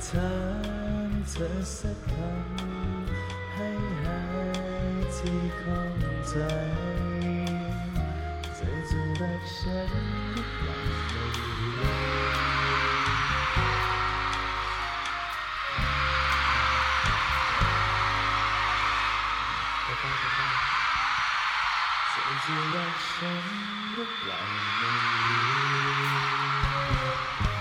ถามเธอสักคำให้หายที่ข้องใจเธอจะรักฉันหรือเปล่าไม่รู้เธอจะรักฉันหรือเปล่าไม่รู้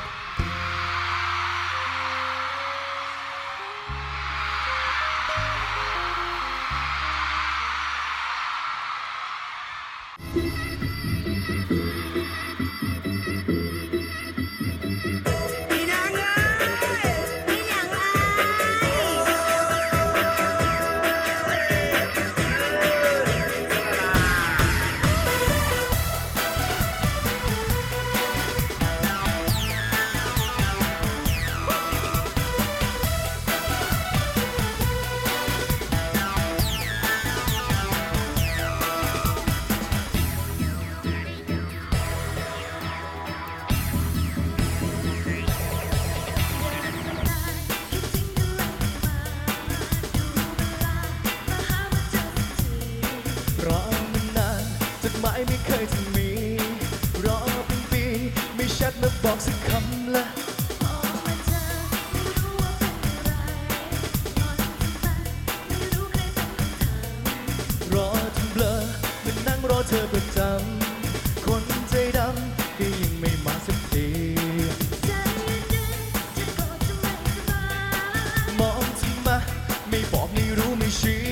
ไม่เคยจะมีรอเป็นปีไม่ชัดมาบอกสักคำละพอมาเจอไม่รู้ว่าเป็นอะไรตอนที่ฝันไม่รู้ใครเป็นคนทำรอจนเบลอมันนั่งรอเธอประจำคนใจดำก็ยังไม่มาสักทีใจดึงจะกอดจะไม่สบายมองเธอมาไม่บอกไม่รู้ไม่ชี้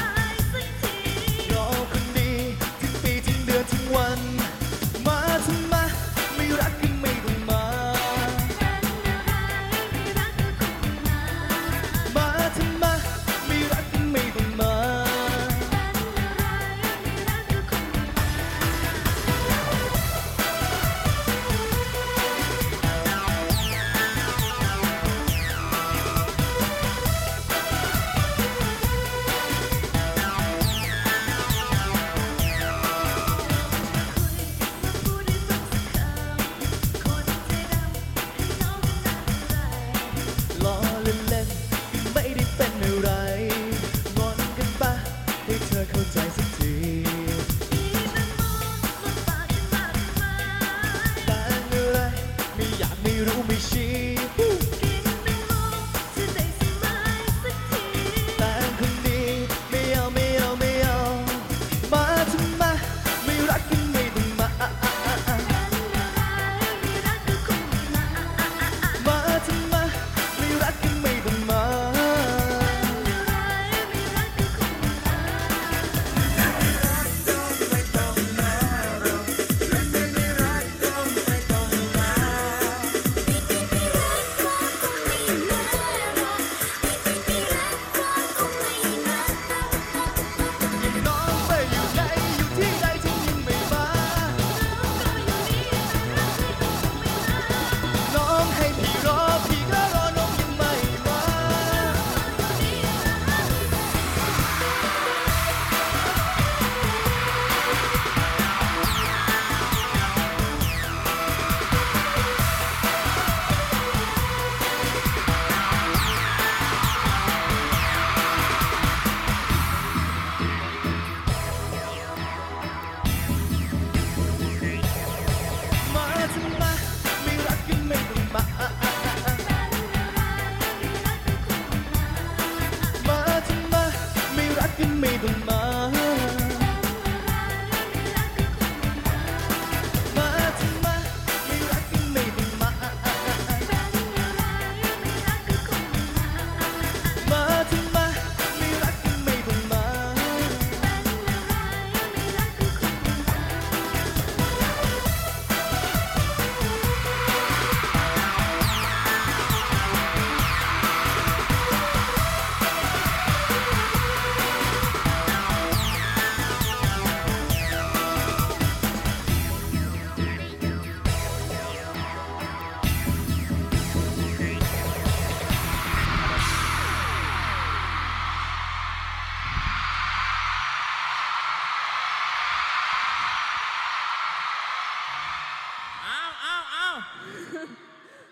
วันมาทำไม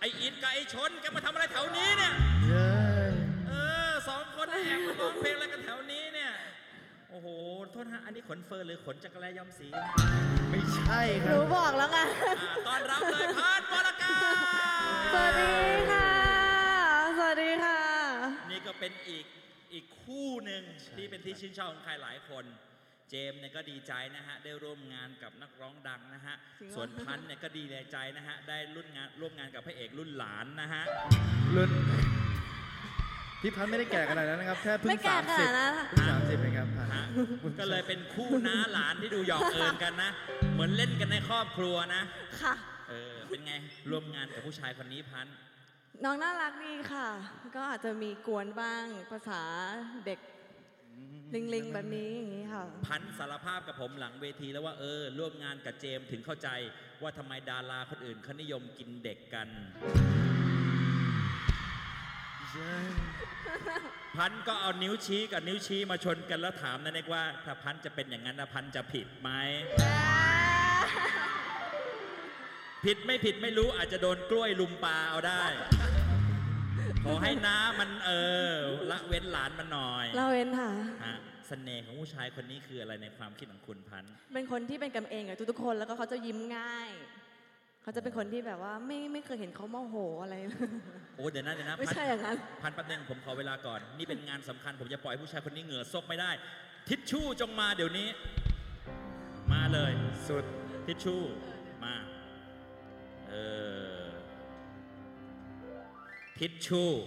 อินกับไอชนแกมาทำอะไรแถวนี้เนี่ยเย้สองคนแอบมาร้องเพลงอะไรกันแถวนี้เนี่ยโอ้โหโทษฮะอันนี้ขนเฟอร์หรือขนจักรแลย้อมสีไม่ใช่คหรันูบบอกแล้วไงต้อนรับเลยพันวรกาสวัสดีค่ะ สวัสดีค่ะนี่ก็เป็นอีกคู่หนึ่งที่เป็นที่ชื่นชอบของใครหลายคน เจมส์เนี่ยก็ดีใจนะฮะได้ร่วมงานกับนักร้องดังนะฮะจริงเหรอส่วนพันธุ์เนี่ยก็ดีใจนะฮะได้ร่วมงานกับพระเอกรุ่นหลานนะฮะรุ่นพี่พันธุ์ไม่ได้แก่ขนาดนั้นนะครับแค่เพิ่ไม่งแก่ขนาดนั้นเพิ่ง30เองครับพันธุ์ฮะก็เลยเป็นคู่น้าหลานที่ดูหยอกเอิญกันนะ เหมือนเล่นกันในครอบครัวนะค่ะเป็นไงร่วมงานกับผู้ชายคนนี้พันธุ์น้องน่ารักดีค่ะ ก็อาจจะมีกวนบ้างภาษาเด็กลิงๆแบบนี้อย่างนี้ค่ะพันธุ์สารภาพกับผมหลังเวทีแล้วว่าร่วมงานกับเจมส์ถึงเข้าใจว่าทำไมดาราคนอื่นเขานิยมกินเด็กกัน พันธุ์ก็เอานิ้วชี้กับนิ้วชี้มาชนกันแล้วถามนะเนกว่าถ้าพันธุ์จะเป็นอย่างนั้นนะพันธุ์จะผิดไหม ผิดไม่ผิดไม่รู้อาจจะโดนกล้วยลุมปลาเอาได้ ขอให้น้ามันละเว้นหลานมันหน่อยเราเว้นค่ะฮะเสน่ห์ของผู้ชายคนนี้คืออะไรในความคิดของคุณพันธุ์เป็นคนที่เป็นกันเองกับทุกๆคนแล้วก็เขาจะยิ้มง่าย เขาจะเป็นคนที่แบบว่าไม่เคยเห็นเขาโมโหอะไรโอ้เดี๋ยวนะไม่ใช่อย่างนั้นพันธุ์แป๊บนึงผมขอเวลาก่อน นี่เป็นงานสำคัญผมจะปล่อยผู้ชายคนนี้เหงื่อซกไม่ได้ ทิชชู่จงมาเดี๋ยวนี้ มาเลยสุดทิชชู่มาทิชชู่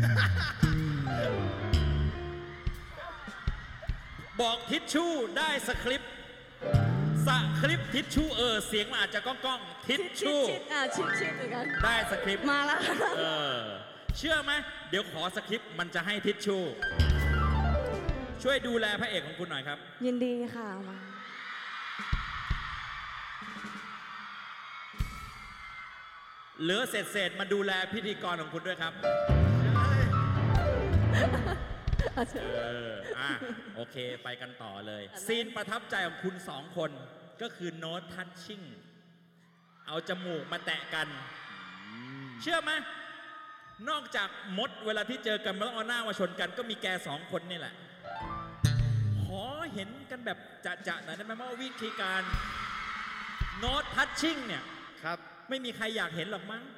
บอกทิชชู่ได้สคริปต์ทิชชู่เสียงมันอาจจะก้องทิชชู่ชิดเหมือนกันได้สคริปต์มาแล้วเชื่อไหมเดี๋ยวขอสคริปต์มันจะให้ทิชชู่ ช่วยดูแลพระเอกของคุณหน่อยครับยินดีค่ะมาเหลือเศษมาดูแลพิธีกรของคุณด้วยครับโอเคไปกันต่อเลย ซีนประทับใจของคุณสองคนก็คือโน้ตทัชชิ่งเอาจมูกมาแตะกัน เชื่อไหมนอกจากมดเวลาที่เจอกันมันต้องเอาหน้ามาชนกันก็มีแกสองคนนี่แหละ ขอเห็นกันแบบจะๆหน่อยได้ไหมว่าวิธีการโน้ตทัชชิ่งเนี่ยครับไม่มีใครอยากเห็นหรอกมั้ง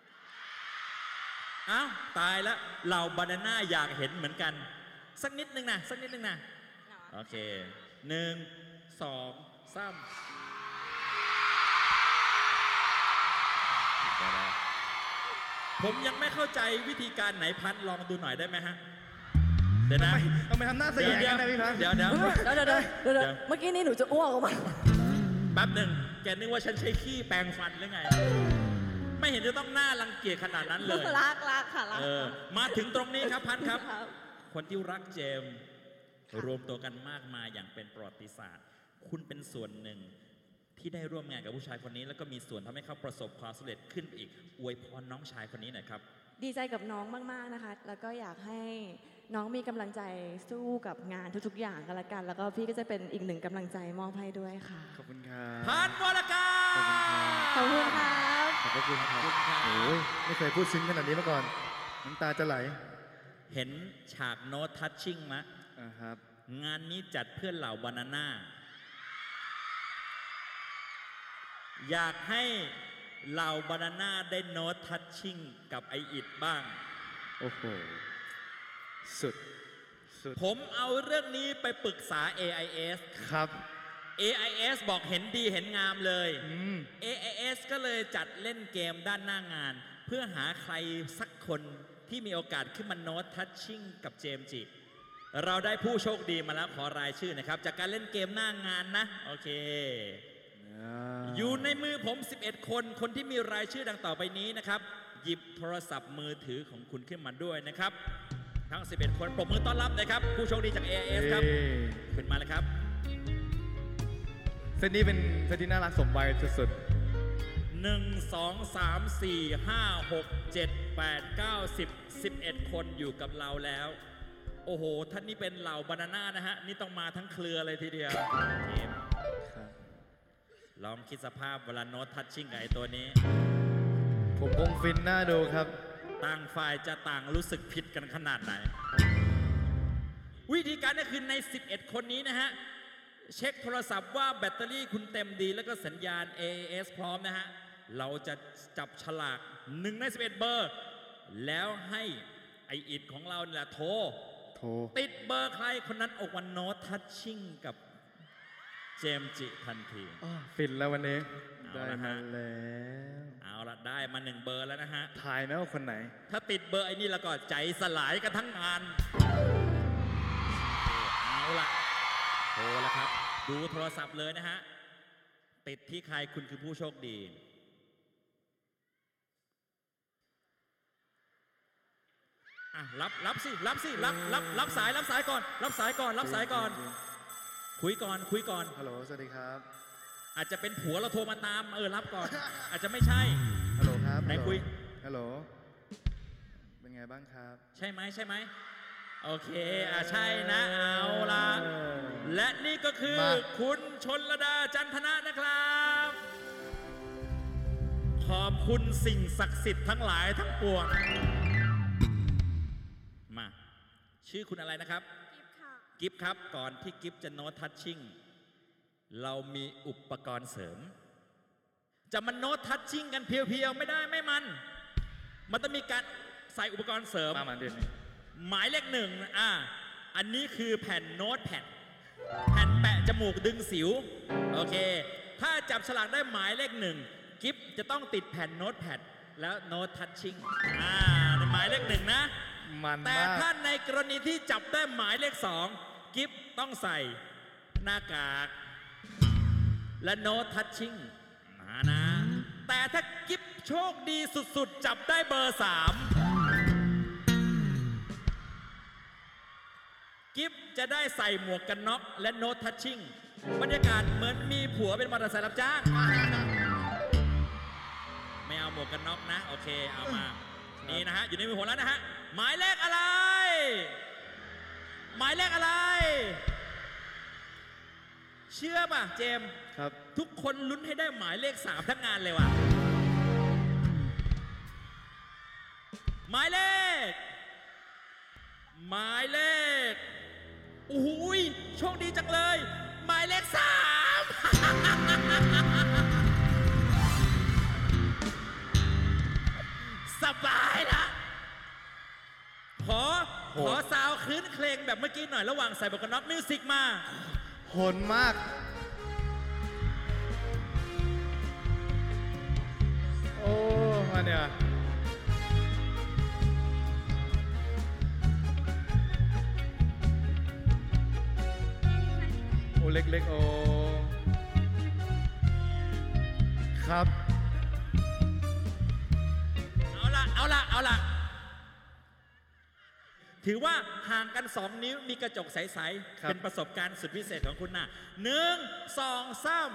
อ้าวตายแล้วเราบานาน่าอยากเห็นเหมือนกัน สักนิดนึงนะโอเค1 2 3ผมยังไม่เข้าใจวิธีการไหนพันลองดูหน่อยได้ไหมฮะ เดี๋ยวนะทำไมทำหน้าเสียกันนะพี่พันธุ์เดี๋ยวเดี๋ยวเมื่อกี้นี้หนูจะอ้วกออกมาแป๊บหนึ่งแกนึกว่าฉันใช้ขี้แปรงฟันหรือไง ไม่เห็นจะต้องหน้ารังเกียจขนาดนั้นเลยรักค่ะรักมาถึงตรงนี้ครับพันครับครับคนที่รักเจมส์รวมตัวกันมากมายอย่างเป็นประวัติศาสตร์ คุณเป็นส่วนหนึ่งที่ได้ร่วมงานกับผู้ชายคนนี้ แล้วก็มีส่วนทำให้เขาประสบความสำเร็จขึ้นอีกอวยพรน้องชายคนนี้หน่อยครับดีใจกับน้องมากๆนะคะ แล้วก็อยากให้น้องมีกำลังใจสู้กับงานทุกๆอย่างกันละกัน แล้วก็พี่ก็จะเป็นอีกหนึ่งกำลังใจมอบให้ด้วยค่ะขอบคุณครับพันวรกาขอบคุณครับขอบคุณครับโอ้ยไม่เคยพูดซึ้งขนาดนี้มาก่อนน้ำตาจะไหลเห็นฉากโน้ตทัชชิ่งมะครับงานนี้จัดเพื่อนเหล่าบานาน่าอยากให้เหล่าบานาน่าได้โน้ตทัชชิ่งกับไออิดบ้างโอ้โหสุดผมเอาเรื่องนี้ไปปรึกษา AIS ครับ AIS บอกเห็นดีเห็นงามเลยอืม AIS ก็เลยจัดเล่นเกมด้านหน้างาน เพื่อหาใครสักคนที่มีโอกาสขึ้นมาโน้ตทัชชิ่งกับเจมส์จิ เราได้ผู้โชคดีมาแล้วขอรายชื่อนะครับ จากการเล่นเกมหน้างานนะ โอเค อยู่ในมือผม 11 คนที่มีรายชื่อดังต่อไปนี้นะครับ หยิบโทรศัพท์มือถือของคุณขึ้นมาด้วยนะครับ ทั้ง 11 คนปรบมือต้อนรับนะครับ ผู้โชคดีจาก AIS ครับ ขึ้นมาเลยครับเซตนี้เป็นเซตที่น่ารักสมวัยสุด 1 2 3 4 5 6 7 8 9 10 11 คนอยู่กับเราแล้ว โอ้โห ท่านนี้เป็นเหล่าบานาน่านะฮะ นี่ต้องมาทั้งเครือเลยทีเดียวเจมส์ครับลองคิดสภาพเวลาโน้ตทัชชิ่งกับไอ้ตัวนี้ผมคงฟินน่าดูครับต่างฝ่ายจะต่างรู้สึกผิดกันขนาดไหน วิธีการก็คือใน 11 คนนี้นะฮะ เช็คโทรศัพท์ว่าแบตเตอรี่คุณเต็มดีแล้วก็สัญญาณ AAS พร้อมนะฮะ เราจะจับฉลาก1 ใน 11 เบอร์ แล้วให้ไออิดของเราเนี่ยโทร ติดเบอร์ใครคนนั้นออกวันโน้ตทัชชิ่งกับเจมส์จิทันทีฟินแล้ววันนี้เอาได้ละมาฮะแล้วเอาละได้มา1 เบอร์แล้วนะฮะถ่ายไหมว่าคนไหนถ้าติดเบอร์ไอ้นี่แล้วก็ใจสลายกันทั้งงานเอาละโทรแล้วครับ ดูโทรศัพท์เลยนะฮะ ติดที่ใครคุณคือผู้โชคดี รับสิรับสายก่อน รับสายก่อน คุยก่อนฮัลโหล สวัสดีครับอาจจะเป็นผัวเราโทรมาตามรับก่อน อาจจะไม่ใช่ฮัลโหลครับไหนคุยฮัลโหล เป็นไงบ้างครับใช่ไหมโอเคใช่นะเอาละและนี่ก็คือมาคุณชนลดาจันทนะนะครับ ขอบคุณสิ่งศักดิ์สิทธิ์ทั้งหลายทั้งปวงมาชื่อคุณอะไรนะครับ กิฟครับก่อนที่กิฟจะโน้ตทัชชิ่งเรามีอุปกรณ์เสริม จะมาโน้ตทัชชิ่งกันเพียวๆไม่ได้ไม่มันต้องมีการใส่อุปกรณ์เสริมมาเดือนนี้หมายเลข 1อันนี้คือแผ่นโน้ตแผ่นแปะจมูกดึงสิวโอเคถ้าจับฉลากได้หมายเลข 1กิฟจะต้องติดแผ่นโน้ตแพดแล้วโน้ตทัชชิ่งในหมายเลข 1นะแต่ถ้าในกรณีที่จับได้หมายเลข 2กิฟต้องใส่หน้ากากและโน้ตทัชชิ่งนะแต่ถ้ากิฟโชคดีสุดๆจับได้เบอร์ 3กิฟจะได้ใส่หมวกกันน็อกและโน้ตทัชชิ่งบรรยากาศเหมือนมีผัวเป็นมอเตอร์ไซค์รับจ้างไม่เอาหมวกกันน็อกนะโอเคเอามานี่นะฮะอยู่ในมือผมแล้วนะฮะหมายเลขอะไรเชื่อป่ะเจมส์ครับทุกคนลุ้นให้ได้หมายเลข 3ทั้งงานเลยว่ะหมายเลขโอ้โหโชคดีจังเลยหมายเลข 3สบายละขอซาวคืนเพลงแบบเมื่อกี้หน่อยระหว่างใส่หมวกกันน็อกมิวสิกมาโหดมาก โอ้มาเนี่ยโอ้เล็กๆโอ้ครับเอาละถือว่าห่างกัน2 นิ้วมีกระจกใสๆเป็นประสบการณ์สุดพิเศษของคุณนะ1 2 3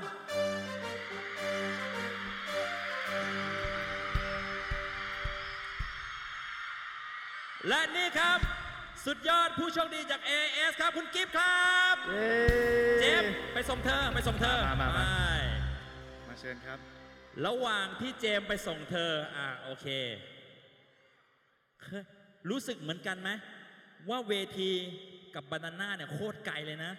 และนี่ครับสุดยอดผู้โชคดีจาก AS ครับคุณกิฟต์ครับเจมส์ไปส่งเธอมาเชิญครับระหว่างที่เจมส์ไปส่งเธอโอเครู้สึกเหมือนกันไหมว่าเวทีกับบานาน่าเนี่ยโคตรไกลเลยนะ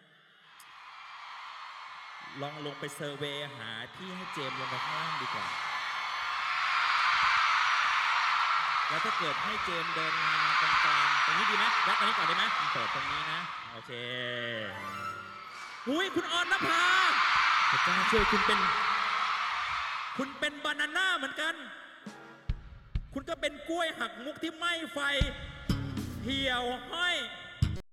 ลองลงไปเซอร์เวย์หาที่ให้เจมส์ลงไปข้างล่างดีกว่าแล้วถ้าเกิดให้เจมส์เดินมาตรงกลางตรงนี้ดีไหมยัดตรงนี้ก่อนได้ไหมเปิดตรงนี้นะโอเคคุณออนนภาพระเจ้าช่วยคุณเป็นบานาน่าเหมือนกันคุณก็เป็นกล้วยหักมุกที่ไหม้ไฟเหี่ยวห้อย